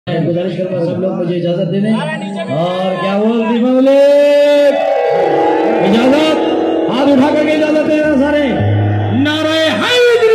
गुजारिश करूंगा सब लोग मुझे इजाजत दे दें। और क्या बोले इजाजत, हाथ उठा करके इजाजत दे देना सारे। नारे हैदरी।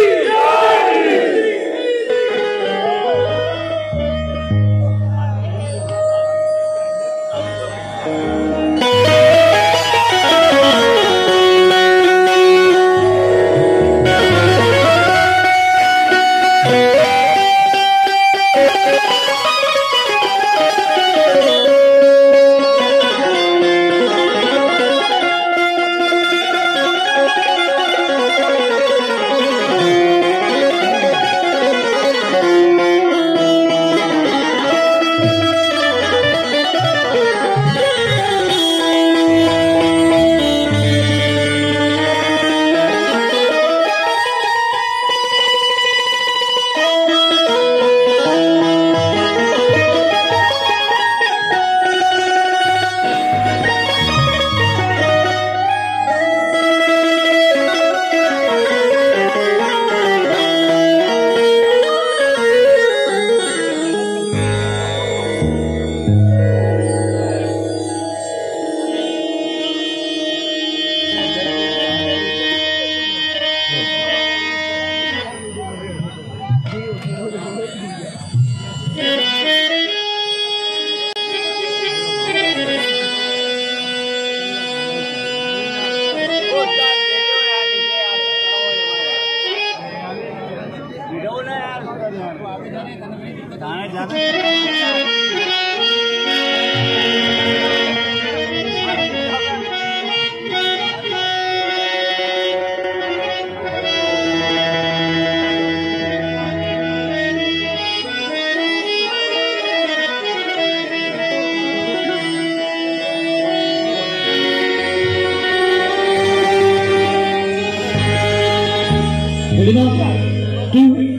Ready now? 2